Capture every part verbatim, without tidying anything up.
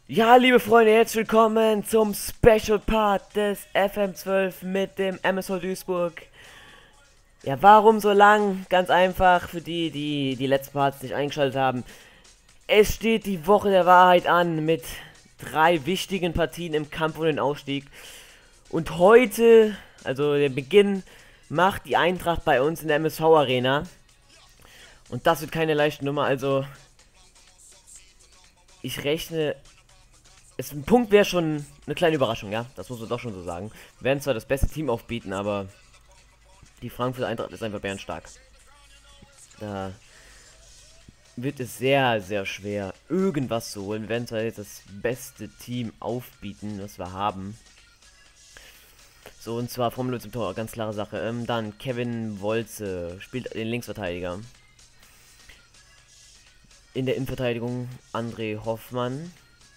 Ja, liebe Freunde, herzlich willkommen zum Special Part des F M zwölf mit dem M S V Duisburg. Ja, warum so lang? Ganz einfach, für die, die die letzten Parts nicht eingeschaltet haben. Es steht die Woche der Wahrheit an mit drei wichtigen Partien im Kampf um den Aufstieg. Und heute, also der Beginn, macht die Eintracht bei uns in der M S V Arena. Und das wird keine leichte Nummer, also ich rechne. Es, ein Punkt wäre schon eine kleine Überraschung, ja. Das muss man doch schon so sagen. Wir werden zwar das beste Team aufbieten, aber die Frankfurter Eintracht ist einfach bärenstark. Da wird es sehr, sehr schwer, irgendwas zu holen. Wir werden zwar jetzt das beste Team aufbieten, was wir haben. So, und zwar vom Lutz im Tor, ganz klare Sache. Ähm, dann Kevin Wolze spielt den Linksverteidiger. In der Innenverteidigung André Hoffmann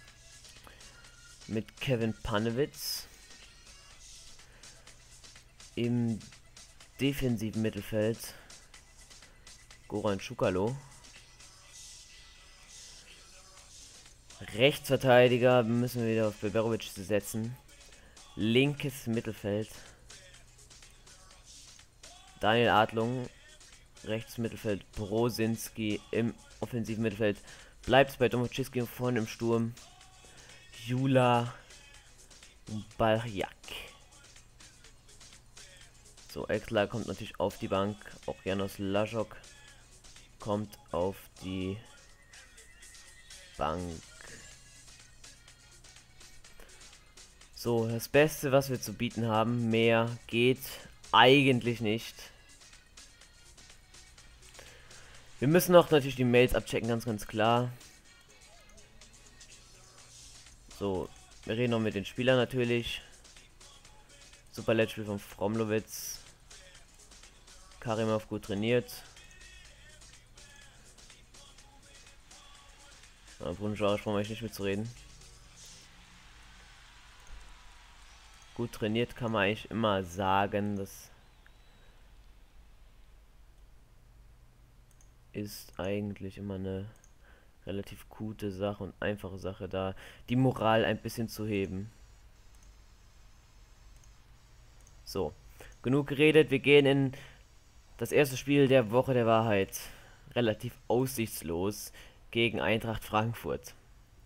mit Kevin Panewitz. Im defensiven Mittelfeld Goran Schukalo. Rechtsverteidiger müssen wir wieder auf Beberovic setzen. Linkes Mittelfeld Daniel Adlung. Rechts Mittelfeld Brosinski. Im offensiven Mittelfeld bleibt es bei Domoczewski und vorne im Sturm Jula Baljak. So, Exler kommt natürlich auf die Bank. Auch Janos Lajok kommt auf die Bank. So, das Beste, was wir zu bieten haben. Mehr geht eigentlich nicht. Wir müssen noch natürlich die Mails abchecken, ganz, ganz klar. So, wir reden noch mit den Spielern natürlich. Super Letztspiel von Fromlowitz. Karimov gut trainiert. Ja, Bruno Jarisch brauchen wir eigentlich nicht mitzureden. Gut trainiert kann man eigentlich immer sagen. Das ist eigentlich immer eine relativ gute Sache und einfache Sache, da die Moral ein bisschen zu heben. So, genug geredet. Wir gehen in das erste Spiel der Woche der Wahrheit. Relativ aussichtslos gegen Eintracht Frankfurt.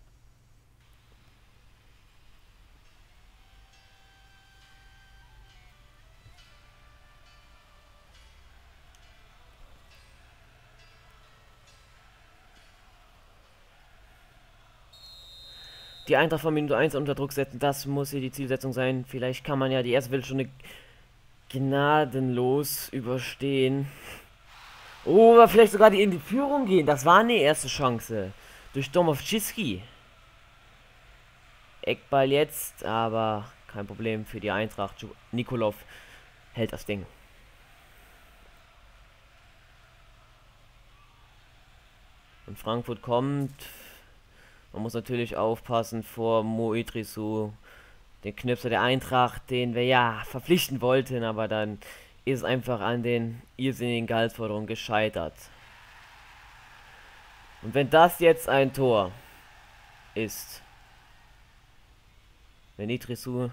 Die Eintracht von Minute eins unter Druck setzen, das muss hier die Zielsetzung sein. Vielleicht kann man ja die erste Viertelstunde gnadenlos überstehen. Oder vielleicht sogar die in die Führung gehen. Das war eine erste Chance. Durch Domowczycki. Eckball jetzt, aber kein Problem für die Eintracht. Nikolov hält das Ding. Und Frankfurt kommt. Man muss natürlich aufpassen vor Mo Idrissou, den Knipser der Eintracht, den wir ja verpflichten wollten, aber dann ist es einfach an den irrsinnigen Gehaltsforderungen gescheitert. Und wenn das jetzt ein Tor ist, wenn Idrissou...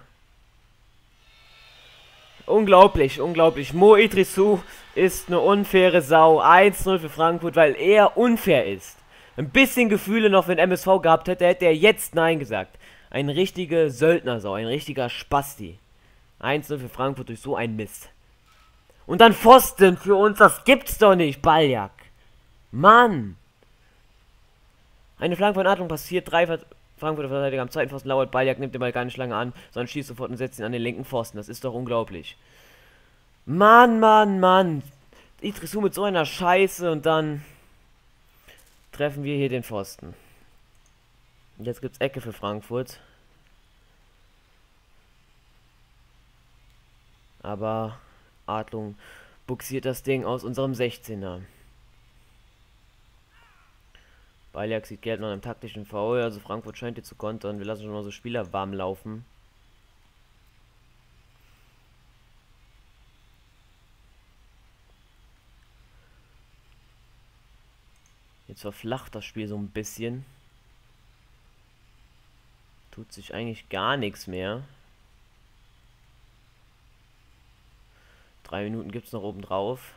Unglaublich, unglaublich. Mo Idrissou ist eine unfaire Sau. eins null für Frankfurt, weil er unfair ist. Ein bisschen Gefühle noch, wenn M S V gehabt hätte, hätte er jetzt Nein gesagt. Ein richtiger Söldnersau, ein richtiger Spasti. eins null für Frankfurt durch so einen Mist. Und dann Pfosten für uns, das gibt's doch nicht, Baljak. Mann. Eine Flanke von Adlung passiert, drei Ver Frankfurter Verteidiger am zweiten Pfosten lauert, Baljak nimmt den Ball gar nicht lange an, sondern schießt sofort und setzt ihn an den linken Pfosten. Das ist doch unglaublich. Mann, Mann, Mann. Idrissou mit so einer Scheiße und dann treffen wir hier den Pfosten. Jetzt gibt's Ecke für Frankfurt. Aber Adlung buxiert das Ding aus unserem sechzehner. Baljak sieht gelb nach einem taktischen Foul, also Frankfurt scheint hier zu kontern. Wir lassen schon mal so Spieler warm laufen. Jetzt verflacht das Spiel so ein bisschen. tut sich eigentlich gar nichts mehr. Drei Minuten gibt es noch oben drauf.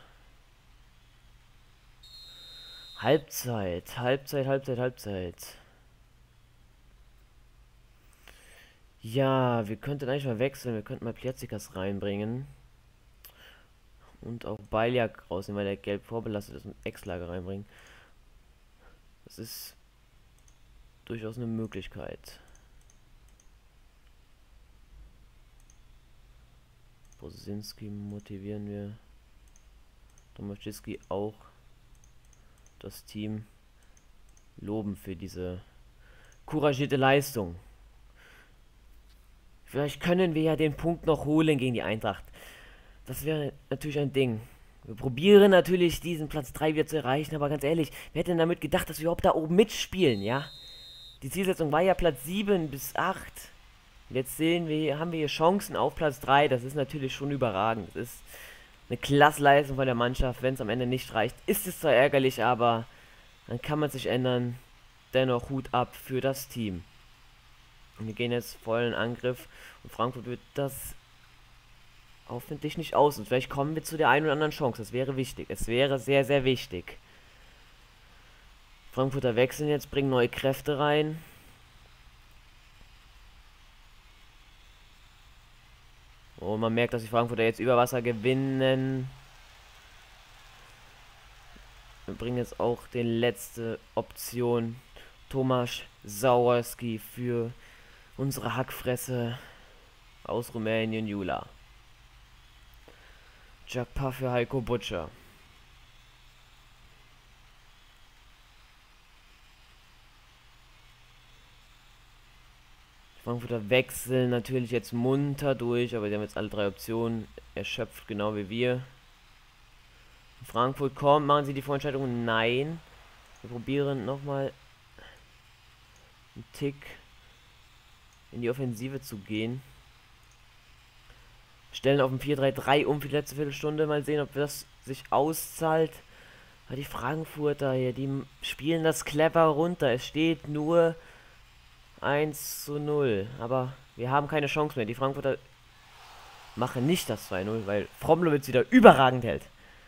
Halbzeit, Halbzeit, Halbzeit, Halbzeit. Ja, wir könnten eigentlich mal wechseln. Wir könnten mal Pliazikas reinbringen. Und auch Bajak rausnehmen, weil der gelb vorbelastet ist, und Ex-Lager reinbringen. Das ist durchaus eine Möglichkeit. Bosinski motivieren wir. Tomaszewski auch. Das Team loben für diese couragierte Leistung. Vielleicht können wir ja den Punkt noch holen gegen die Eintracht. Das wäre natürlich ein Ding. Wir probieren natürlich diesen Platz drei wieder zu erreichen, aber ganz ehrlich, wer hätte denn damit gedacht, dass wir überhaupt da oben mitspielen, ja? Die Zielsetzung war ja Platz sieben bis acht. Und jetzt sehen wir, haben wir hier Chancen auf Platz drei. Das ist natürlich schon überragend. Das ist eine Klassleistung von der Mannschaft. Wenn es am Ende nicht reicht, ist es zwar ärgerlich, aber dann kann man sich ändern. Dennoch Hut ab für das Team. Und wir gehen jetzt voll in Angriff. Und Frankfurt wird das hoffentlich nicht aus. Und vielleicht kommen wir zu der einen oder anderen Chance. Das wäre wichtig. Es wäre sehr, sehr wichtig. Frankfurter wechseln jetzt, bringen neue Kräfte rein. Und man merkt, dass die Frankfurter jetzt über Wasser gewinnen. Wir bringen jetzt auch die letzte Option. Tomasz Sauerski für unsere Hackfresse aus Rumänien, Jula. Jakpa für Heiko Butcher. Die Frankfurter wechseln natürlich jetzt munter durch, aber die haben jetzt alle drei Optionen erschöpft, genau wie wir. Frankfurt kommt, machen sie die Vorentscheidung? Nein. Wir probieren nochmal einen Tick in die Offensive zu gehen. Stellen auf ein vier drei drei um für die letzte Viertelstunde. Mal sehen, ob das sich auszahlt. Aber die Frankfurter hier, die spielen das clever runter. Es steht nur eins zu null. Aber wir haben keine Chance mehr. Die Frankfurter machen nicht das zwei null, weil Fromlowitz wieder überragend hält.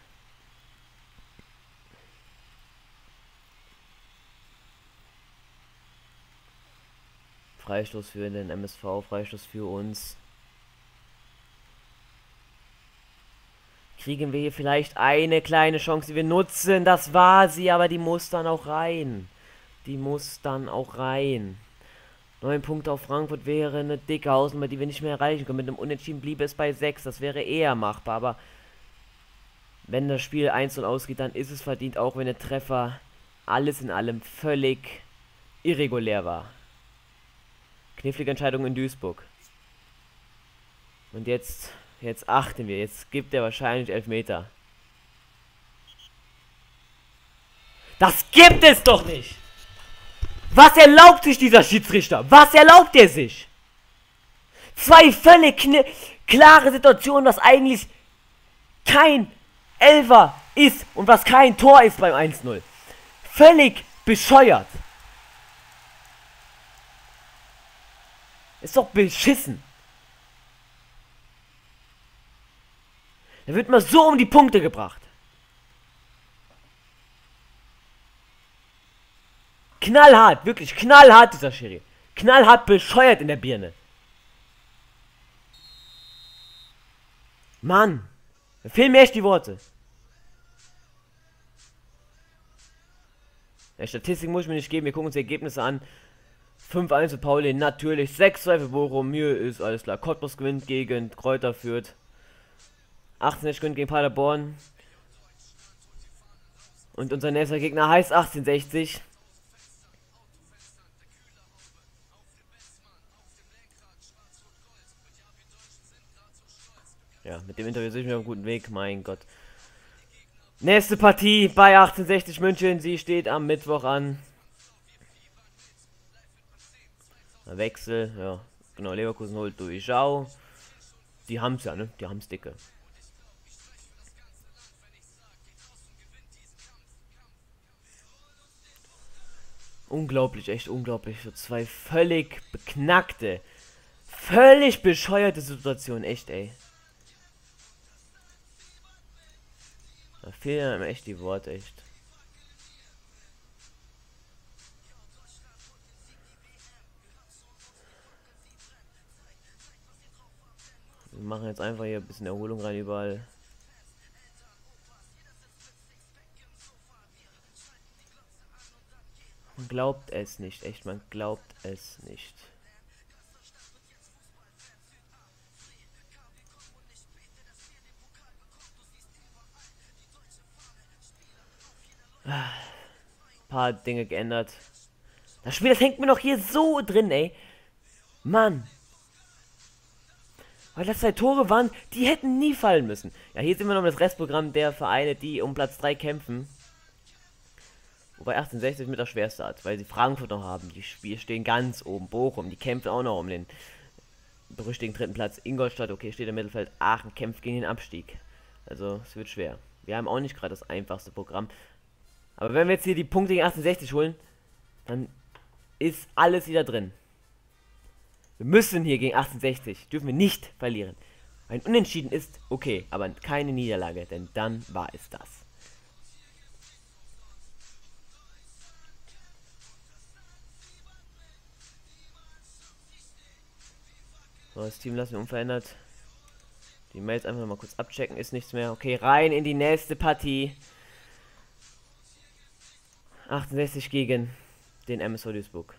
Freistoß für den M S V, Freistoß für uns. Kriegen wir hier vielleicht eine kleine Chance, die wir nutzen. Das war sie, aber die muss dann auch rein. Die muss dann auch rein. Neun Punkte auf Frankfurt wäre eine dicke Hausnummer, die wir nicht mehr erreichen können. Mit einem Unentschieden bliebe es bei sechs. Das wäre eher machbar, aber wenn das Spiel eins zu null ausgeht, dann ist es verdient, auch wenn der Treffer alles in allem völlig irregulär war. Knifflige Entscheidung in Duisburg. Und jetzt, jetzt achten wir. Jetzt gibt er wahrscheinlich Elfmeter. Das gibt es doch nicht! Was erlaubt sich dieser Schiedsrichter? Was erlaubt er sich? Zwei völlig klare Situationen, was eigentlich kein Elfer ist und was kein Tor ist beim eins null. Völlig bescheuert. Ist doch beschissen. Er wird mal so um die Punkte gebracht. Knallhart, wirklich knallhart dieser Schiri. Knallhart bescheuert in der Birne. Mann, mir fehlen mir echt die Worte. Der Statistik muss ich mir nicht geben, wir gucken uns die Ergebnisse an. fünf eins für Pauli, natürlich. sechs zwei für Bochum, mir ist alles klar. Cottbus gewinnt gegen Kräuter Fürth. achtzehnhundertsechzig gewinnt gegen Paderborn. Und unser nächster Gegner heißt achtzehnhundertsechzig. Ja, mit dem Interview sind wir auf einem guten Weg, mein Gott. Nächste Partie bei achtzehnhundertsechzig München, sie steht am Mittwoch an. Wechsel, ja, genau, Leverkusen holt Duischau. Die haben's ja, ne? Die haben's dicke. Unglaublich, echt unglaublich. So zwei völlig beknackte, völlig bescheuerte Situationen, echt, ey. Da fehlen einem echt die Worte, echt. Wir machen jetzt einfach hier ein bisschen Erholung rein überall. Man glaubt es nicht, echt, man glaubt es nicht. Ein paar Dinge geändert. Das Spiel, das hängt mir noch hier so drin, ey. Mann. Weil das zwei Tore waren, die hätten nie fallen müssen. Ja, hier sehen wir noch das Restprogramm der Vereine, die um Platz drei kämpfen. Wobei achtzehnhundertsechzig mit der schwerste hat, weil sie Frankfurt noch haben. Die Spiele stehen ganz oben. Bochum, die kämpfen auch noch um den berüchtigten dritten Platz. Ingolstadt, okay, steht im Mittelfeld. Aachen kämpft gegen den Abstieg. Also, es wird schwer. Wir haben auch nicht gerade das einfachste Programm. Aber wenn wir jetzt hier die Punkte gegen achtzehnhundertsechzig holen, dann ist alles wieder drin. Wir müssen hier gegen achtzehnhundertsechzig, dürfen wir nicht verlieren. Ein Unentschieden ist okay, aber keine Niederlage, denn dann war es das. So, das Team lassen wir unverändert. Die Mails einfach mal kurz abchecken, ist nichts mehr. Okay, rein in die nächste Partie. achtzehnhundertsechzig gegen den M S V Duisburg.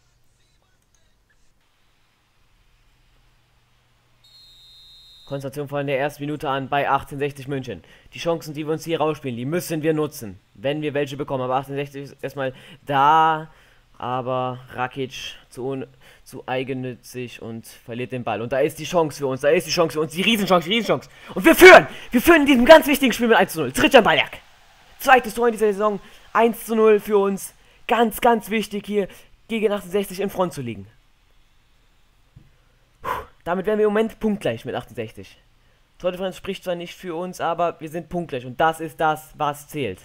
Konzentration von der ersten Minute an bei achtzehnhundertsechzig München. Die Chancen, die wir uns hier rausspielen, die müssen wir nutzen, wenn wir welche bekommen. Aber achtzehnhundertsechzig ist erstmal da, aber Rakic zu, zu eigennützig und verliert den Ball. Und da ist die Chance für uns, da ist die Chance für uns, die Riesenchance, die Riesenchance. Und wir führen, wir führen in diesem ganz wichtigen Spiel mit eins zu null. Tritjan Bajak. Zweites Tor in dieser Saison, eins zu null für uns. Ganz, ganz wichtig hier gegen achtzehnhundertsechzig in Front zu liegen. Damit wären wir im Moment punktgleich mit achtzehnhundertsechzig. Tordifferenz spricht zwar nicht für uns, aber wir sind punktgleich und das ist das, was zählt.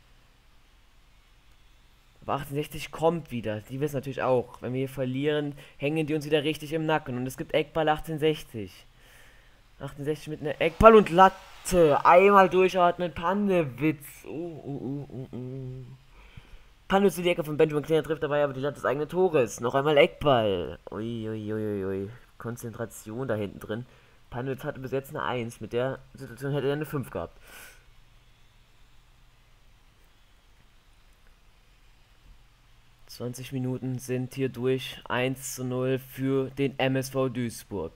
Aber achtzehnhundertsechzig kommt wieder. Die wissen natürlich auch, wenn wir hier verlieren, hängen die uns wieder richtig im Nacken. Und es gibt Eckball achtzehnhundertsechzig. achtzehnhundertsechzig mit einer Eckball und Latte. Einmal durchatmen. Pandewitz. Uh, uh, uh, uh, uh. Pandewitz die Ecke von Benjamin Kleiner trifft dabei, aber die Latte des eigenen Tores. Noch einmal Eckball. Ui, ui, ui, ui. Konzentration da hinten drin. Pandewitz hatte bis jetzt eine eins. Mit der Situation hätte er eine fünf gehabt. zwanzig Minuten sind hier durch. eins zu null für den M S V Duisburg.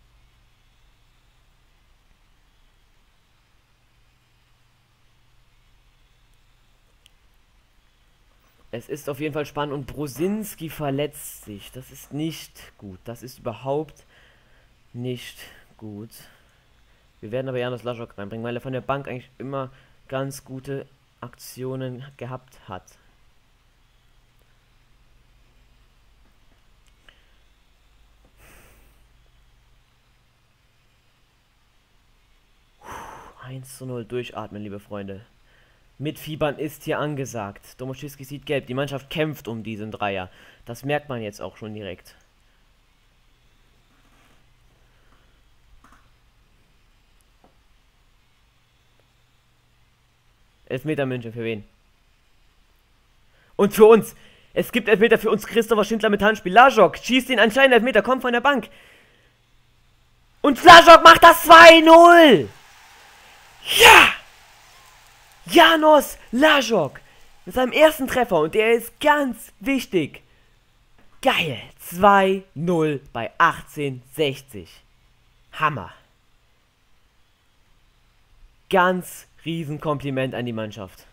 Es ist auf jeden Fall spannend und Brosinski verletzt sich. Das ist nicht gut. Das ist überhaupt nicht gut. Wir werden aber Janos Laschok reinbringen, weil er von der Bank eigentlich immer ganz gute Aktionen gehabt hat. eins zu null durchatmen, liebe Freunde. Mitfiebern ist hier angesagt. Domoschewski sieht gelb. Die Mannschaft kämpft um diesen Dreier. Das merkt man jetzt auch schon direkt. Elfmeter München, für wen? Und für uns. Es gibt Elfmeter für uns. Christopher Schindler mit Handspiel. Lajok schießt den anscheinend Elfmeter. Kommt von der Bank. Und Lajok macht das zwei null. Ja! Janos Lajok mit seinem ersten Treffer und der ist ganz wichtig. Geil. zwei null bei achtzehnhundertsechzig. Hammer. Ganz riesen Kompliment an die Mannschaft.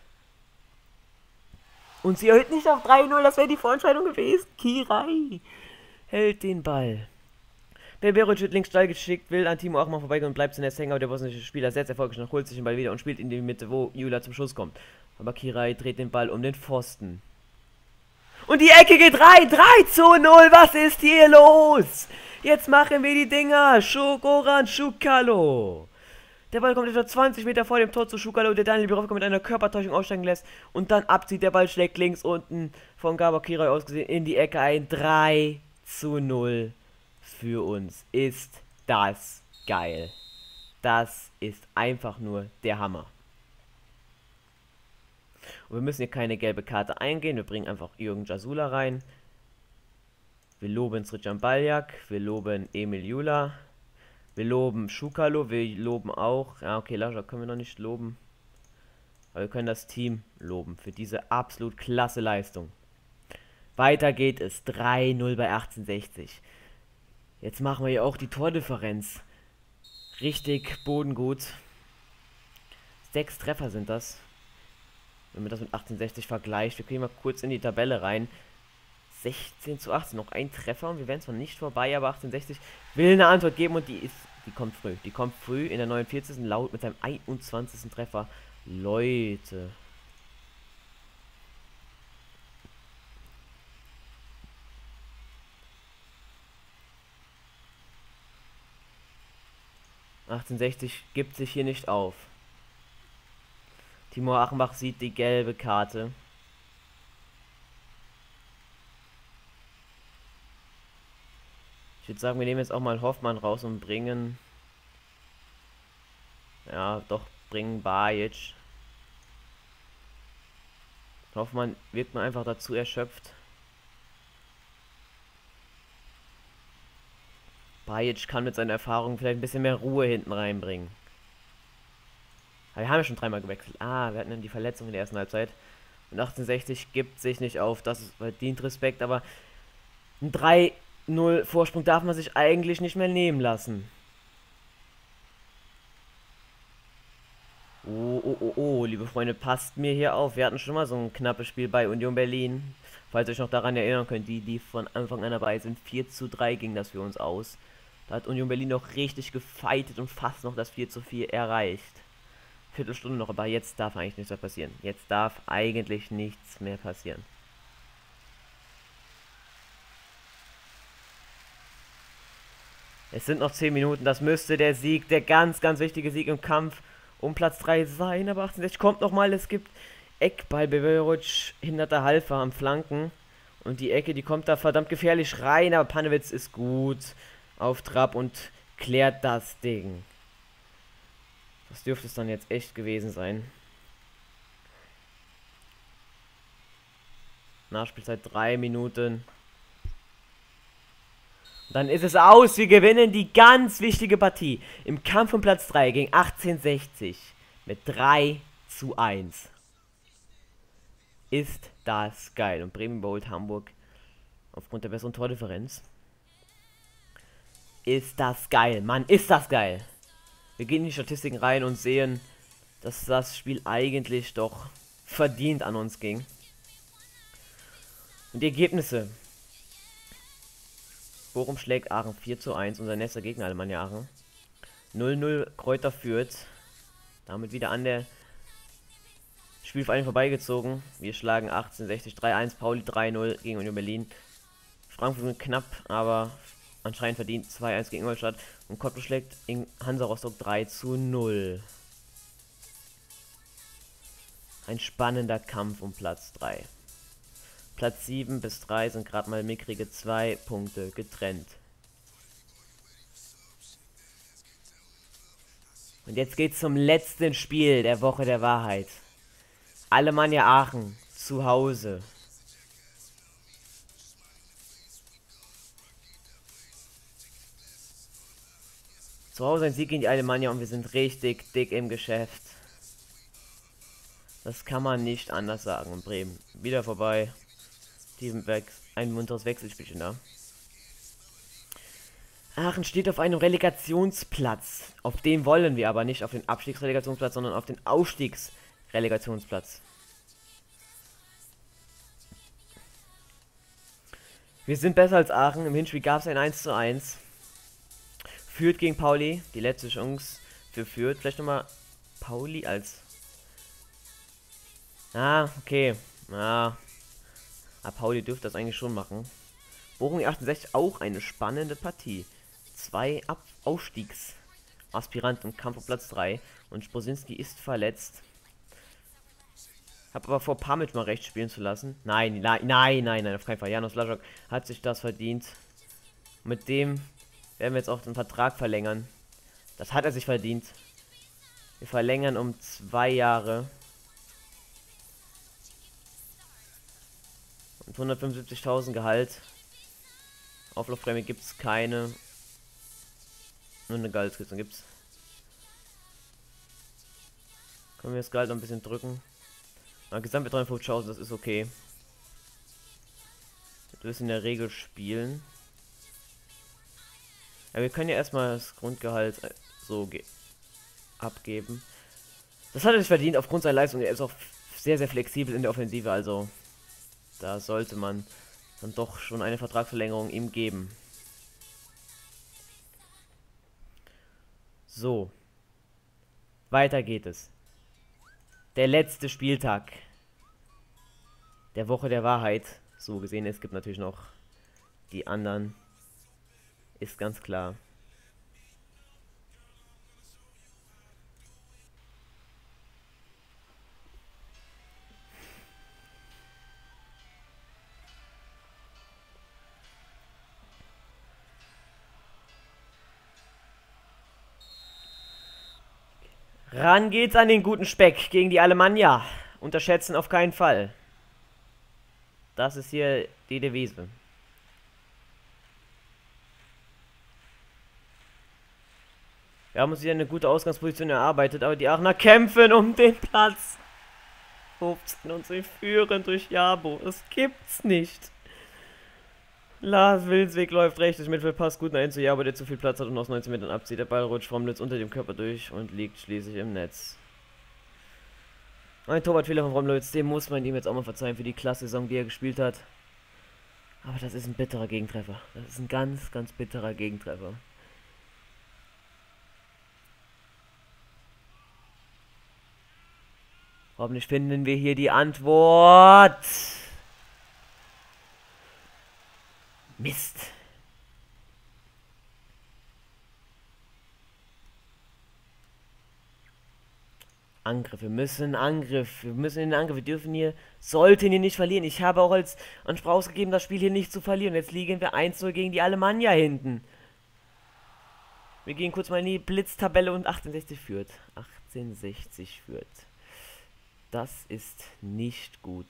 Und sie erhöht nicht auf drei null, das wäre die Vorentscheidung gewesen. Kirai hält den Ball. Beberovic wird links steil geschickt, will an Timo Achmann vorbeigehen und bleibt zunächst hängen, aber der bosnische Spieler setzt erfolgreich nach, holt sich den Ball wieder und spielt in die Mitte, wo Jula zum Schuss kommt. Aber Kirai dreht den Ball um den Pfosten. Und die Ecke geht rein, drei zu null, was ist hier los? Jetzt machen wir die Dinger, Schokoran Schukalo. Der Ball kommt etwa zwanzig Meter vor dem Tor zu Schukalo, der Daniel Birovka mit einer Körpertäuschung aussteigen lässt und dann abzieht. Der Ball schlägt links unten von Gabor Kiroy ausgesehen in die Ecke ein. drei zu null für uns. Ist das geil. Das ist einfach nur der Hammer. Und wir müssen hier keine gelbe Karte eingehen. Wir bringen einfach Jürgen Jasula rein. Wir loben Srdjan Baljak. Wir loben Emil Jula. Wir loben Schukalo. Wir loben auch... Ja, okay, Laja können wir noch nicht loben. Aber wir können das Team loben für diese absolut klasse Leistung. Weiter geht es. drei null bei achtzehnhundertsechzig. Jetzt machen wir hier auch die Tordifferenz. Richtig bodengut. Sechs Treffer sind das. Wenn man das mit achtzehnhundertsechzig vergleicht. Wir gehen mal kurz in die Tabelle rein. sechzehn zu achtzehn. Noch ein Treffer und wir werden zwar nicht vorbei, aber achtzehnhundertsechzig will eine Antwort geben und die ist... Die kommt früh. Die kommt früh in der neunundvierzigsten Laut mit seinem einundzwanzigsten Treffer. Leute. achtzehnhundertsechzig gibt sich hier nicht auf. Timur Achenbach sieht die gelbe Karte. Ich würde sagen, wir nehmen jetzt auch mal Hoffmann raus und bringen... Ja, doch, bringen Bajic. Hoffmann wirkt man einfach dazu erschöpft. Bajic kann mit seiner Erfahrung vielleicht ein bisschen mehr Ruhe hinten reinbringen. Aber wir haben ja schon dreimal gewechselt. Ah, wir hatten dann die Verletzung in der ersten Halbzeit. Und achtzehnhundertsechzig gibt sich nicht auf. Das ist verdient Respekt, aber ein drei null Vorsprung darf man sich eigentlich nicht mehr nehmen lassen. Oh, oh, oh, oh, liebe Freunde, passt mir hier auf. Wir hatten schon mal so ein knappes Spiel bei Union Berlin. Falls ihr euch noch daran erinnern könnt, die, die von Anfang an dabei sind. vier zu drei ging das für uns aus. Da hat Union Berlin noch richtig gefeitet und fast noch das vier zu vier erreicht. Viertelstunde noch, aber jetzt darf eigentlich nichts mehr passieren. Jetzt darf eigentlich nichts mehr passieren. Es sind noch zehn Minuten, das müsste der Sieg, der ganz, ganz wichtige Sieg im Kampf um Platz drei sein. Aber achtzehnhundertsechzig kommt nochmal, es gibt Eckball, Beverovic hindert der Halfer am Flanken. Und die Ecke, die kommt da verdammt gefährlich rein, aber Panewitz ist gut auf Trab und klärt das Ding. Das dürfte es dann jetzt echt gewesen sein. Nachspielzeit drei Minuten. Und dann ist es aus. Wir gewinnen die ganz wichtige Partie im Kampf um Platz drei gegen achtzehnhundertsechzig mit drei zu eins. Ist das geil. Und Bremen überholt Hamburg aufgrund der besseren Tordifferenz. Ist das geil. Mann, ist das geil. Wir gehen in die Statistiken rein und sehen, dass das Spiel eigentlich doch verdient an uns ging. Und die Ergebnisse. Bochum schlägt Aachen vier zu eins, unser nächster Gegner Alemannia Aachen. null null Kräuter führt. Damit wieder an der Spielverein vorbeigezogen. Wir schlagen achtzehnhundertsechzig drei eins, Pauli drei null gegen Union Berlin. Frankfurt knapp, aber anscheinend verdient zwei eins gegen Ingolstadt. Und Cottbus schlägt in Hansa Rostock drei zu null. Ein spannender Kampf um Platz drei. Platz sieben bis drei sind gerade mal mickrige zwei Punkte getrennt. Und jetzt geht's zum letzten Spiel der Woche der Wahrheit. Alemannia Aachen zu Hause. Zu Hause ein Sieg gegen die Alemannia und wir sind richtig dick im Geschäft. Das kann man nicht anders sagen. Und Bremen wieder vorbei. Ein munteres Wechselspielchen da. Aachen steht auf einem Relegationsplatz. Auf dem wollen wir aber nicht auf den Abstiegsrelegationsplatz, sondern auf den Aufstiegsrelegationsplatz. Wir sind besser als Aachen. Im Hinspiel gab es ein eins zu eins. Fürth gegen Pauli. Die letzte Chance für Fürth. Vielleicht nochmal Pauli als... Ah, okay. Ah. Ah, Pauli dürfte das eigentlich schon machen. Bochum achtundsechzig auch eine spannende Partie. Zwei Ab Aufstiegs Aspirant im Kampf auf Platz drei. Und Sprosinski ist verletzt. Hab aber vor, Pamic mal rechts spielen zu lassen. Nein, nein, nein, nein, nein, auf keinen Fall. Janos Laschok hat sich das verdient. Mit dem werden wir jetzt auch den Vertrag verlängern. Das hat er sich verdient. Wir verlängern um zwei Jahre. Und hundertfünfundsiebzigtausend Gehalt. Auflaufprämie gibt es keine. Nur eine Gehaltskürzung gibt es. Können wir das Gehalt noch ein bisschen drücken. Na, Gesamtbetreuung fünfzigtausend, das ist okay. Du wirst in der Regel spielen. Ja, wir können ja erstmal das Grundgehalt so abgeben. Das hat er sich verdient aufgrund seiner Leistung. Er ist auch sehr, sehr flexibel in der Offensive. Also da sollte man dann doch schon eine Vertragsverlängerung ihm geben. So. Weiter geht es. Der letzte Spieltag der Woche der Wahrheit. So gesehen, es gibt natürlich noch die anderen. Ist ganz klar. Ran geht's an den guten Speck gegen die Alemannia. Unterschätzen auf keinen Fall. Das ist hier die Devise. Wir haben uns hier eine gute Ausgangsposition erarbeitet, aber die Aachener kämpfen um den Platz. fünfzehn und sie führen durch Jabo. Das gibt's nicht. Lars Wilsweg läuft rechts, Mittelfeld passt gut nach zu Jabo, der zu viel Platz hat und aus neunzehn Metern abzieht. Der Ball rutscht vom Netz unter dem Körper durch und liegt schließlich im Netz. Ein Torwartfehler von Romlowitz, dem muss man ihm jetzt auch mal verzeihen für die Klasse-Saison, die er gespielt hat. Aber das ist ein bitterer Gegentreffer. Das ist ein ganz, ganz bitterer Gegentreffer. Hoffentlich finden wir hier die Antwort. Mist. Angriff, wir müssen Angriff, wir müssen in den Angriff, wir dürfen hier, sollten hier nicht verlieren. Ich habe auch als Anspruch ausgegeben, das Spiel hier nicht zu verlieren. Jetzt liegen wir eins zu null gegen die Alemannia hinten. Wir gehen kurz mal in die Blitztabelle und achtzehnhundertsechzig führt. achtzehnhundertsechzig führt. Das ist nicht gut.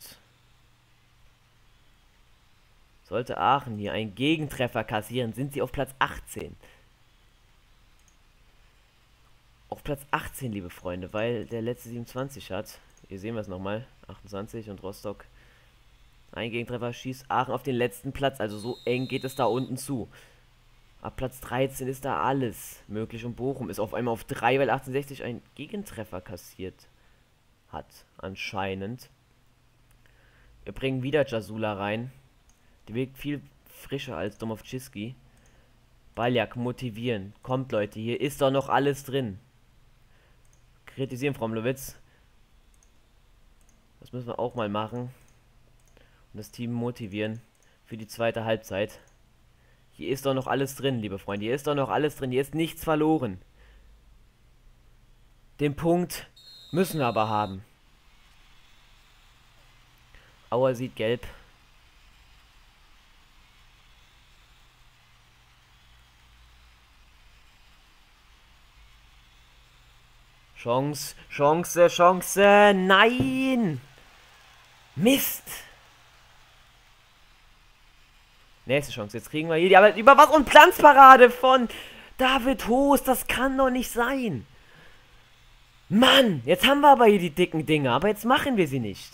Sollte Aachen hier einen Gegentreffer kassieren, sind sie auf Platz achtzehn. Auf Platz achtzehn, liebe Freunde, weil der letzte siebenundzwanzig hat. Hier sehen wir es nochmal. achtundzwanzig und Rostock. Ein Gegentreffer schießt Aachen auf den letzten Platz. Also so eng geht es da unten zu. Ab Platz dreizehn ist da alles möglich und Bochum ist auf einmal auf drei, weil achtzehnhundertsechzig einen Gegentreffer kassiert hat. Anscheinend. Wir bringen wieder Jasula rein. Die wirkt viel frischer als Domowczyski. Baljak motivieren. Kommt, Leute, hier ist doch noch alles drin. Kritisieren, Fromlowitz. Das müssen wir auch mal machen. Und das Team motivieren für die zweite Halbzeit. Hier ist doch noch alles drin, liebe Freunde. Hier ist doch noch alles drin. Hier ist nichts verloren. Den Punkt müssen wir aber haben. Auer sieht gelb. Chance, Chance, Chance. Nein! Mist! Nächste Chance. Jetzt kriegen wir hier die Arbeit über was und Glanzparade von David Hoos. Das kann doch nicht sein. Mann, jetzt haben wir aber hier die dicken Dinge, aber jetzt machen wir sie nicht.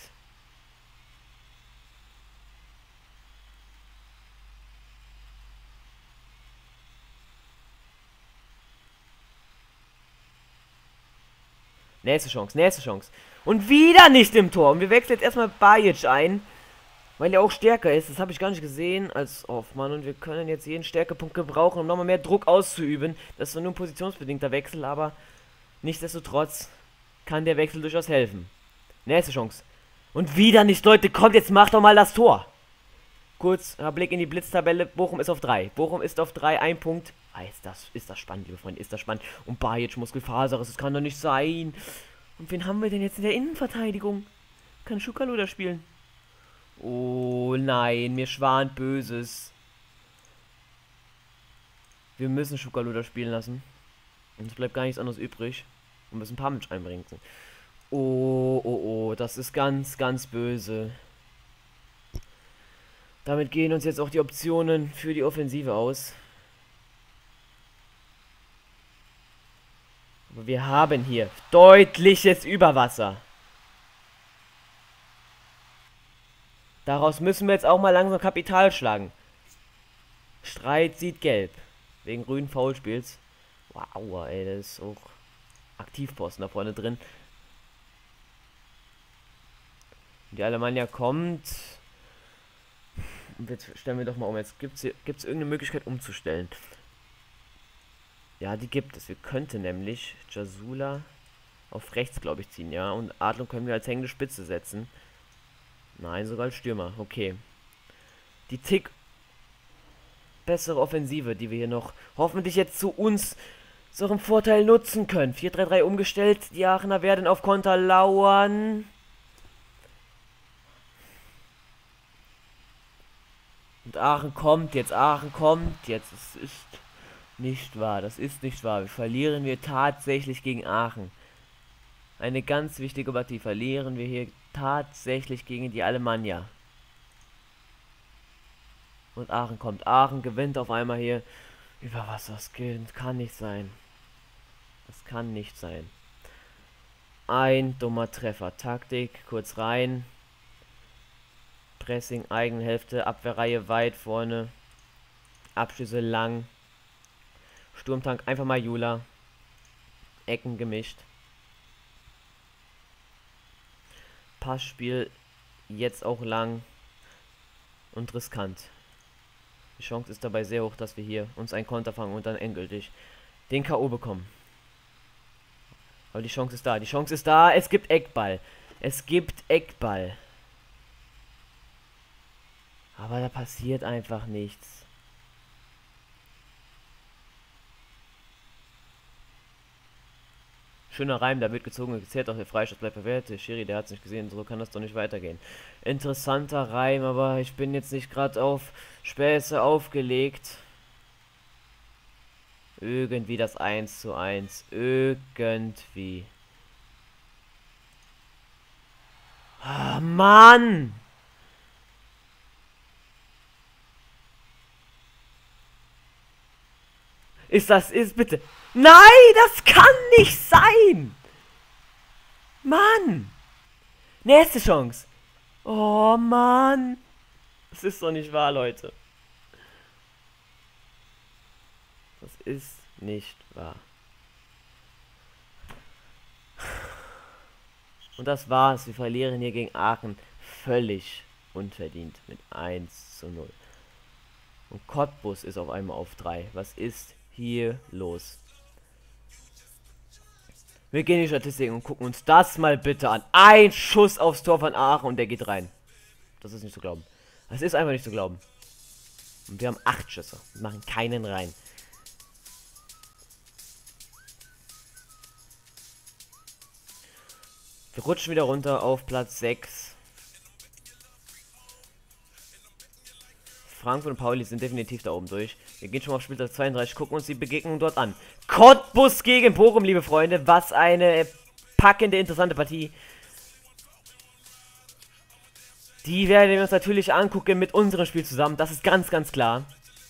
Nächste Chance, nächste Chance. Und wieder nicht im Tor. Und wir wechseln jetzt erstmal Bajic ein. Weil er auch stärker ist. Das habe ich gar nicht gesehen als Hoffmann. Und wir können jetzt jeden Stärkepunkt gebrauchen, um nochmal mehr Druck auszuüben. Das ist nur ein positionsbedingter Wechsel, aber nichtsdestotrotz kann der Wechsel durchaus helfen. Nächste Chance. Und wieder nicht, Leute. Kommt, jetzt macht doch mal das Tor. Kurz, Blick in die Blitztabelle. Bochum ist auf drei. Bochum ist auf drei. Ein Punkt. Ah, ist das, ist das spannend, liebe Freunde. Ist das spannend. Und Bajic, Muskelfaser. Das kann doch nicht sein. Und wen haben wir denn jetzt in der Innenverteidigung? Kann Schukalo da spielen? Oh nein, mir schwant Böses. Wir müssen Schukalo da spielen lassen. Und es bleibt gar nichts anderes übrig. Wir müssen Pamic einbringen. Oh, oh, oh. Das ist ganz, ganz böse. Damit gehen uns jetzt auch die Optionen für die Offensive aus. Aber wir haben hier deutliches Überwasser. Daraus müssen wir jetzt auch mal langsam Kapital schlagen. Streit sieht gelb. Wegen grünen Foulspiels. Wow, ey, das ist auch Aktivposten da vorne drin. Die Alemannia kommt. Und jetzt stellen wir doch mal um. Jetzt gibt es gibt's irgendeine Möglichkeit umzustellen. Ja, die gibt es. Wir könnten nämlich Jasula auf rechts, glaube ich, ziehen, ja. Und Adlung können wir als hängende Spitze setzen. Nein, sogar als Stürmer. Okay. Die Tick bessere Offensive, die wir hier noch hoffentlich jetzt zu uns zu unserem Vorteil nutzen können. vier drei drei umgestellt. Die Aachener werden auf Konter lauern. Und Aachen kommt jetzt. Aachen kommt jetzt. Es ist nicht wahr. Das ist nicht wahr. Wir verlieren wir tatsächlich gegen Aachen. Eine ganz wichtige Partie. Verlieren wir hier tatsächlich gegen die Alemannia. Und Aachen kommt. Aachen gewinnt auf einmal hier über Wasser. Das kann nicht sein. Das kann nicht sein. Ein dummer Treffer. Taktik, kurz rein. Pressing, eigene Hälfte, Abwehrreihe weit vorne. Abschlüsse lang. Sturmtank, einfach mal Jula. Ecken gemischt. Passspiel jetzt auch lang und riskant. Die Chance ist dabei sehr hoch, dass wir hier uns einen Konter fangen und dann endgültig den K O bekommen. Aber die Chance ist da. Die Chance ist da. Es gibt Eckball. Es gibt Eckball. Aber da passiert einfach nichts. Schöner Reim, da wird gezogen und gezählt, auch der Freistoß bleibt verwehrt. Der Schiri, der hat es nicht gesehen, so kann das doch nicht weitergehen. Interessanter Reim, aber ich bin jetzt nicht gerade auf Späße aufgelegt. Irgendwie das eins zu eins. Irgendwie. Ah, Mann! Ist das, ist bitte... Nein, das kann nicht sein! Mann! Nächste Chance. Oh, Mann. Das ist doch nicht wahr, Leute. Das ist nicht wahr. Und das war's. Wir verlieren hier gegen Aachen völlig unverdient mit eins zu null. Und Cottbus ist auf einmal auf drei. Was ist hier los? Wir gehen in die Statistiken und gucken uns das mal bitte an. Ein Schuss aufs Tor von Aachen und der geht rein. Das ist nicht zu glauben. Das ist einfach nicht zu glauben. Und wir haben acht Schüsse. Wir machen keinen rein. Wir rutschen wieder runter auf Platz sechs. Frankfurt und Pauli sind definitiv da oben durch. Wir gehen schon mal auf Spieltag zweiunddreißig, gucken uns die Begegnung dort an. Cottbus gegen Bochum, liebe Freunde. Was eine packende, interessante Partie. Die werden wir uns natürlich angucken mit unserem Spiel zusammen. Das ist ganz, ganz klar.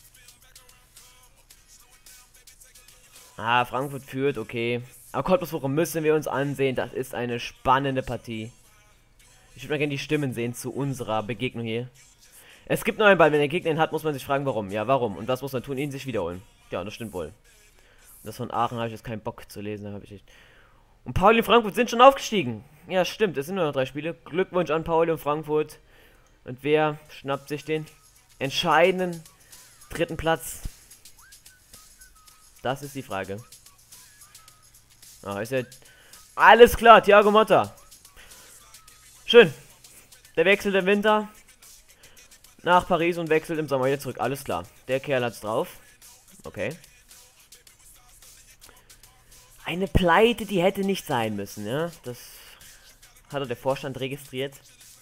Ah, Frankfurt führt, okay. Aber Cottbus Bochum müssen wir uns ansehen. Das ist eine spannende Partie. Ich würde mal gerne die Stimmen sehen zu unserer Begegnung hier. Es gibt nur einen Ball, wenn der Gegner ihn hat, muss man sich fragen, warum. Ja, warum? Und was muss man tun? Ihn sich wiederholen. Ja, das stimmt wohl. Und das von Aachen habe ich jetzt keinen Bock zu lesen, da habe ich nicht. Und Pauli und Frankfurt sind schon aufgestiegen. Ja, stimmt, es sind nur noch drei Spiele. Glückwunsch an Pauli und Frankfurt. Und wer schnappt sich den entscheidenden dritten Platz? Das ist die Frage. Ah, ist ja alles klar, Thiago Motta. Schön. Der Wechsel im Winter. nach Paris und wechselt im Sommer wieder zurück. Alles klar. Der Kerl hat's drauf. Okay. Eine Pleite, die hätte nicht sein müssen, ja. Das hat der Vorstand registriert.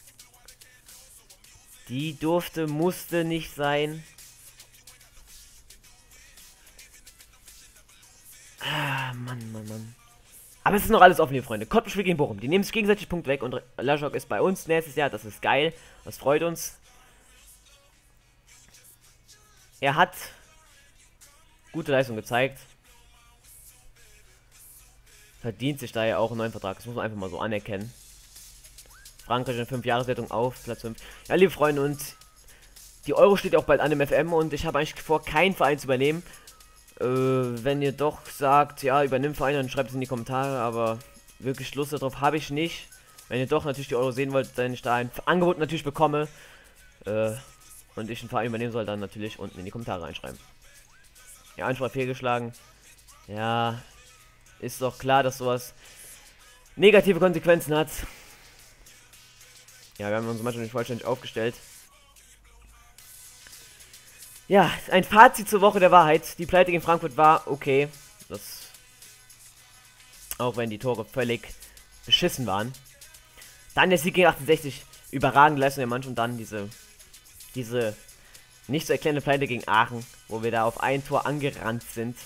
Die durfte, musste nicht sein. Ah, Mann, Mann, Mann. Aber es ist noch alles offen, liebe Freunde. Cottbus spielt gegen Bochum. Die nehmen sich gegenseitig Punkt weg und Lajok ist bei uns nächstes Jahr. Das ist geil. Das freut uns. Er hat gute Leistung gezeigt. Verdient sich daher auch einen neuen Vertrag. Das muss man einfach mal so anerkennen. Frankreich in fünf Jahreswertung auf Platz fünf. Ja, liebe Freunde, und die Euro steht auch bald an im F M und ich habe eigentlich vor, keinen Verein zu übernehmen. Äh, wenn ihr doch sagt, ja, übernimm Verein, dann schreibt es in die Kommentare, aber wirklich Lust darauf habe ich nicht. Wenn ihr doch natürlich die Euro sehen wollt, dann ich da ein Angebot natürlich bekomme äh, und ich einen Verein übernehmen soll, dann natürlich unten in die Kommentare reinschreiben. Ja, Ansprache fehlgeschlagen. Ja, ist doch klar, dass sowas negative Konsequenzen hat. Ja, wir haben unsere Mannschaft nicht vollständig aufgestellt. Ja, ein Fazit zur Woche der Wahrheit. Die Pleite gegen Frankfurt war okay. Das, auch wenn die Tore völlig beschissen waren. Dann der Sieg gegen achtundsechzig. Überragende Leistung der Mannschaft. Und dann diese, diese nicht so erklärende Pleite gegen Aachen, wo wir da auf ein Tor angerannt sind.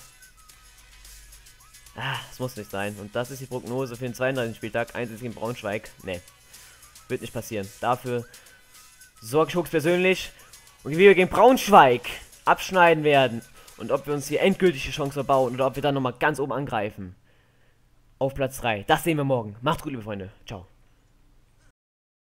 Ah, das muss nicht sein. Und das ist die Prognose für den zweiunddreißigsten Spieltag. eins gegen Braunschweig. Nee, wird nicht passieren. Dafür sorge ich höchstpersönlich. Und wie wir gegen Braunschweig abschneiden werden. Und ob wir uns hier endgültig die Chance verbauen. Oder ob wir dann nochmal ganz oben angreifen. Auf Platz drei. Das sehen wir morgen. Macht's gut, liebe Freunde. Ciao.